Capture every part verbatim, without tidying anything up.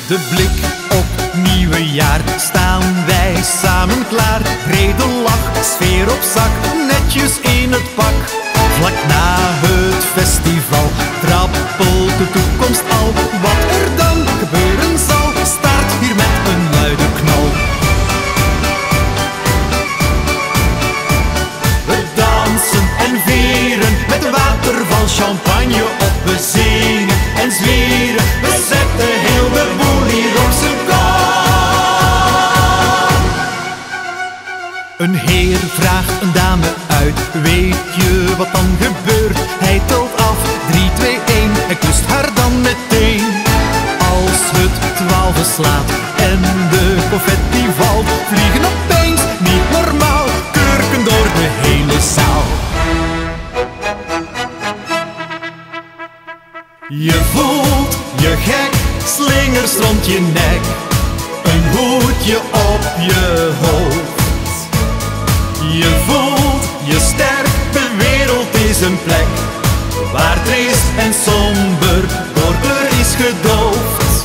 De blik op nieuwe jaar, staan wij samen klaar. Brede lach, sfeer op zak, netjes in het pak. Vlak na het festival trappelt de toekomst al. Wat er dan gebeuren zal, start hier met een luide knal. We dansen en vieren met een waterval champagne op. We zingen en zwieren, we zetten heel de boel hier op zijn kop. Een heer vraagt een dame uit, weet je wat dan gebeurt? Hij telt af, drie, twee, één, hij kust haar dan meteen. Als het twaalf slaat en de confetti valt, vliegen opeens, niet normaal, kurken door de hele zaal. Je voelt je gek, slingers rond je nek, een hoedje op je hoofd. Je voelt je sterk, de wereld is een plek waar triest en somber door kleur is gedoofd.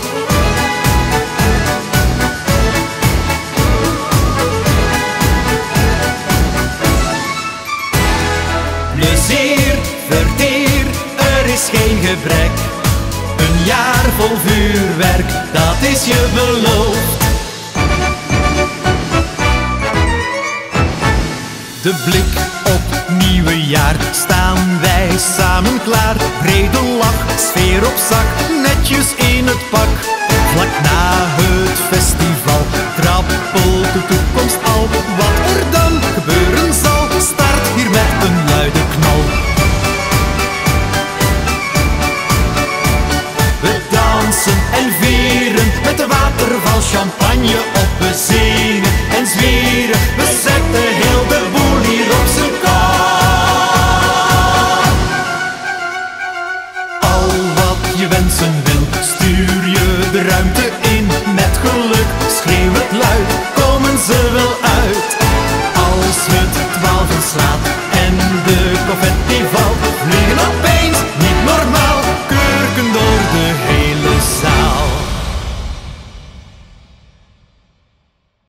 Plezier, verteer, er is geen gebrek. Een jaar vol vuurwerk, dat is je beloofd. De blik op nieuwe jaar, staan wij samen klaar. Brede lach, sfeer op zak, netjes in het pak. Vlak na het festival trappelt de toekomst al. Wat er dan gebeuren zal, start hier met een luide knal. We dansen en vieren met de waterval champagne op. We zingen en zwieren, we zetten heel de boel hier op zijn kop. Al wat je wensen wil, stuur je de ruimte